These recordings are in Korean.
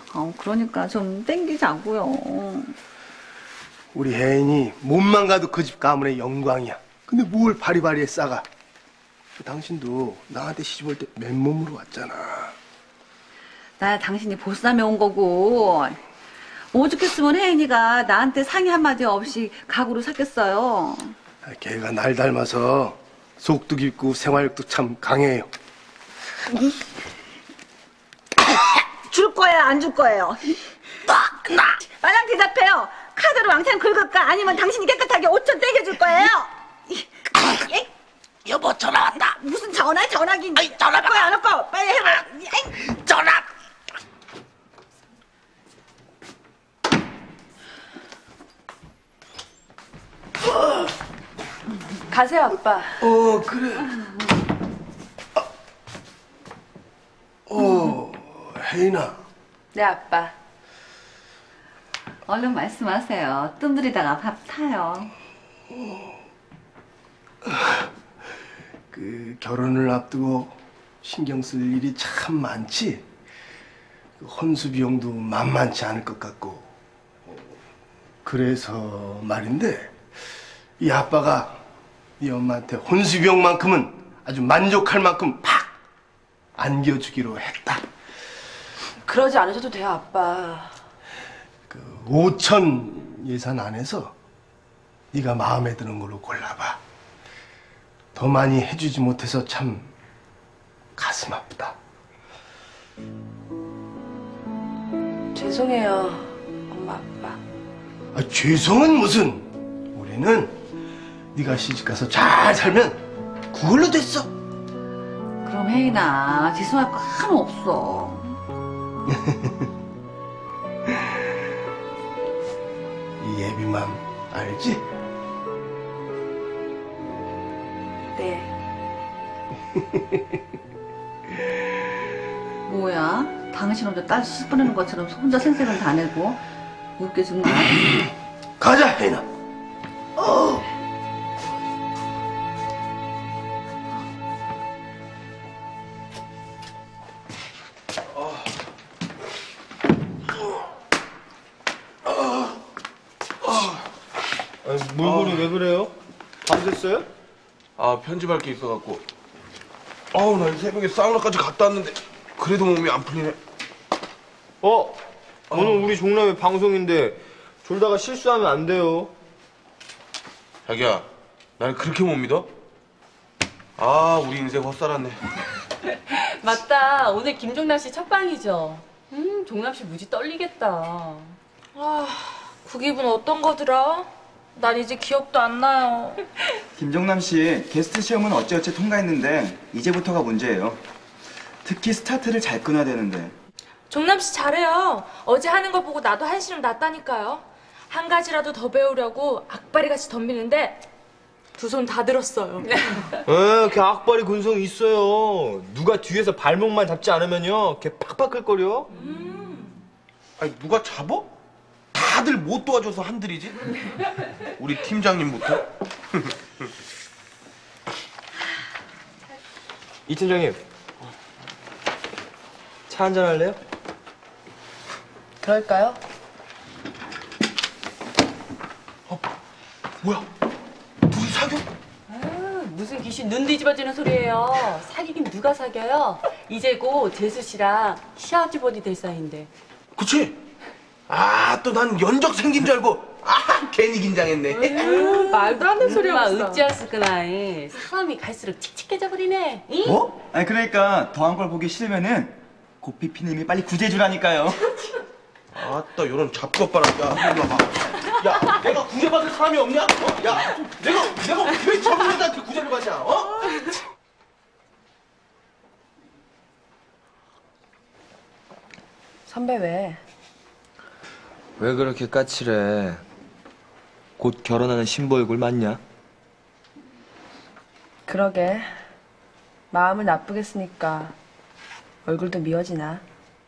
그러니까 좀 땡기자고요. 우리 혜인이 몸만 가도 그 집 가문의 영광이야. 근데 뭘 바리바리에 싸가. 당신도 나한테 시집 올 때 맨몸으로 왔잖아. 나 당신이 보쌈에 온 거고 오죽했으면 혜인이가 나한테 상의 한마디 없이 각오로 샀겠어요. 걔가 날 닮아서 속도 깊고 생활력도 참 강해요. 줄 거예요, 안 줄 거예요? 빨랑 대답해요. 카드로 왕창 긁을까? 아니면 당신이 깨끗하게 5천 떼겨줄 거예요? 여보, 전화 왔다. 무슨 전화긴. 아이, 전화 받고 안 받고 빨리 해봐. 전화. 가세요, 아빠. 그래. 혜인아. 네, 아빠. 얼른 말씀하세요. 뜸들이다가 밥 타요. 그 결혼을 앞두고 신경 쓸 일이 참 많지. 그 혼수 비용도 만만치 않을 것 같고. 그래서 말인데 이 아빠가 이 엄마한테 혼수 비용만큼은 아주 만족할 만큼 팍 안겨주기로 했다. 그러지 않으셔도 돼요, 아빠. 그 5천 예산 안에서 네가 마음에 드는 걸로 골라봐. 더 많이 해주지 못해서 참 가슴 아프다. 죄송해요, 엄마, 아빠. 죄송은 무슨. 우리는 네가 시집가서 잘 살면 그걸로 됐어. 그럼 혜인아, 죄송할 거 하나 없어. 이 예비맘 알지? 네. 뭐야? 당신 혼자 딸 수습 보내는 것처럼 혼자 생색은 다 내고 웃겨 정말. 가자 혜인아. 물건이 왜 그래요? 밤샜어요? 아, 편집할 게 있어갖고. 아우, 나 새벽에 사우나까지 갔다 왔는데 그래도 몸이 안 풀리네. 오늘 우리 종남의 방송인데 졸다가 실수하면 안 돼요. 자기야, 날 그렇게 못 믿어? 아, 우리 인생 헛살았네. 맞다. 오늘 김종남 씨 첫 방이죠. 종남 씨 무지 떨리겠다. 그 기분 어떤 거더라? 난 이제 기억도 안 나요. 김정남 씨 게스트 시험은 어찌어찌 통과했는데 이제부터가 문제예요. 특히 스타트를 잘 끊어야 되는데. 종남 씨 잘해요. 어제 하는 거 보고 나도 한시름 났다니까요. 한 가지라도 더 배우려고 악바리같이 덤비는데 두 손 다 들었어요. 걔 악바리 근성이 있어요. 누가 뒤에서 발목만 잡지 않으면요, 걔 팍팍 끌거려. 아니, 누가 잡어? 다들 못 도와줘서 한들이지? 우리 팀장님부터? 이 팀장님, 차 한잔 할래요? 그럴까요? 뭐야? 둘이 사겨? 무슨 귀신 눈 뒤집어지는 소리예요. 사귀긴 누가 사겨요? 이제 곧 재수 씨랑 시아주버디 될 사이인데. 그치? 아, 또 난 연적 생긴 줄 알고 괜히 긴장했네. 말도 안 되는 소리 막 하고 있어. 어찌했을까나. 사람이 갈수록 칙칙해져 버리네. 응? 뭐? 아니 그러니까 더한 걸 보기 싫으면은 고피피님이 빨리 구제해주라니까요. 아따, 요런 잡것봐라. 야, 일로 와봐. 야, 내가 구제받을 사람이 없냐? 야, 내가 왜 저분한테 구제를 받냐? 선배 왜? 왜 그렇게 까칠해? 곧 결혼하는 신부 얼굴 맞냐? 그러게. 마음을 나쁘게 쓰니까 얼굴도 미워지나.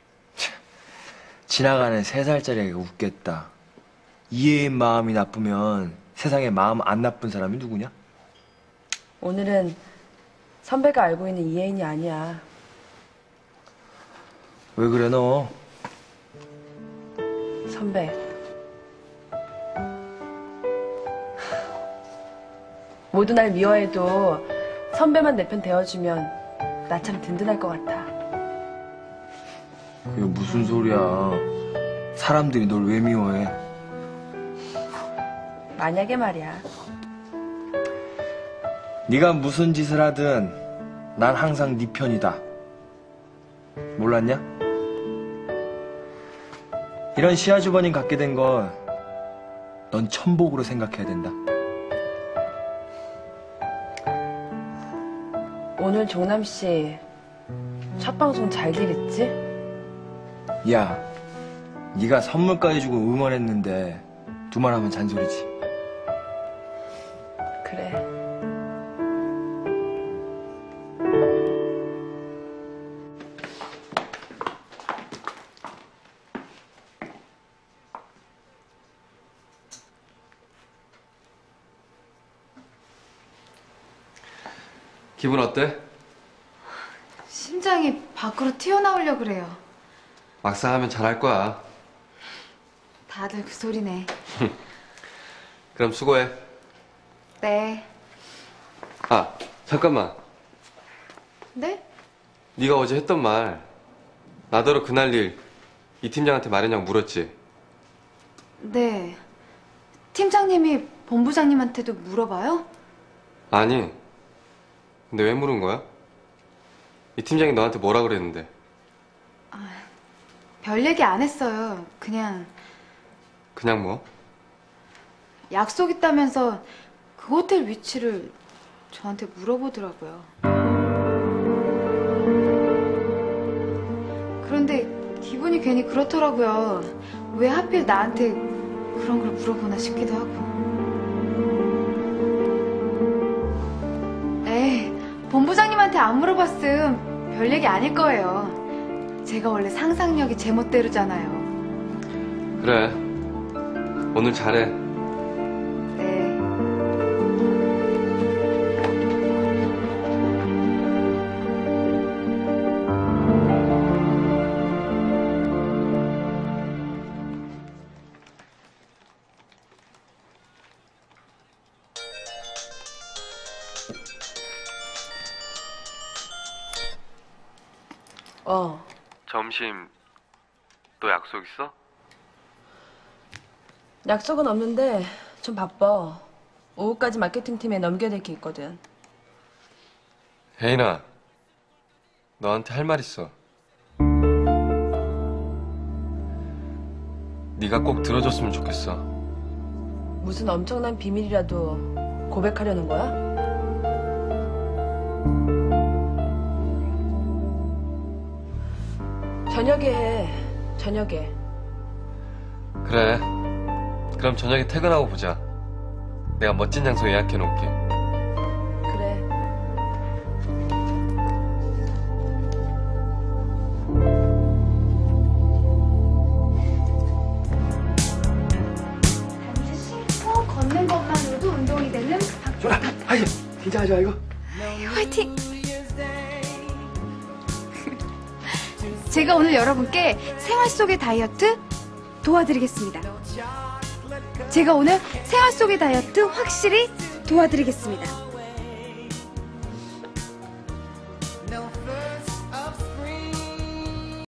지나가는 3살짜리가 웃겠다. 이해인 마음이 나쁘면 세상에 마음 안 나쁜 사람이 누구냐? 오늘은 선배가 알고 있는 이혜인이 아니야. 왜 그래 너? 선배. 모두 날 미워해도 선배만 내 편 대어주면 나 참 든든할 것 같아. 그게 무슨 소리야. 사람들이 널 왜 미워해? 만약에 말이야. 네가 무슨 짓을 하든 난 항상 네 편이다. 몰랐냐? 이런 시아주버님 갖게 된 건 넌 천복으로 생각해야 된다. 오늘 종남씨 첫 방송 잘 되겠지? 야, 네가 선물까지 주고 응원했는데 두말하면 잔소리지. 그래. 기분 어때? 심장이 밖으로 튀어나오려 그래요. 막상 하면 잘할 거야. 다들 그 소리네. 그럼 수고해. 네. 아, 잠깐만. 네? 네가 어제 했던 말 나더러 그날 일 이 팀장한테 말했냐고 물었지? 네. 팀장님이 본부장님한테도 물어봐요? 아니. 근데 왜 물은 거야? 이 팀장이 너한테 뭐라 그랬는데? 별 얘기 안 했어요. 그냥 그냥 뭐? 약속 있다면서 그 호텔 위치를 저한테 물어보더라고요. 그런데 기분이 괜히 그렇더라고요. 왜 하필 나한테 그런 걸 물어보나 싶기도 하고. 에이, 본부장님한테 안 물어봤음 별 얘기 아닐 거예요. 제가 원래 상상력이 제멋대로잖아요. 그래. 오늘 잘해. 네. 점심 또 약속 있어? 약속은 없는데 좀 바빠. 오후까지 마케팅팀에 넘겨야 될 게 있거든. 혜인아, 너한테 할 말 있어. 네가 꼭 들어줬으면 좋겠어. 무슨 엄청난 비밀이라도 고백하려는 거야? 저녁에 해. 저녁에. 그래. 그럼 저녁에 퇴근하고 보자. 내가 멋진 장소 예약해 놓을게. 그래. 단지 신고 걷는 것만으로도 운동이 되는 전화! 아이, 긴장하지 말고. 화이팅! 제가 오늘 여러분께 생활 속의 다이어트 도와드리겠습니다. 제가 오늘 생활 속의 다이어트 확실히 도와드리겠습니다.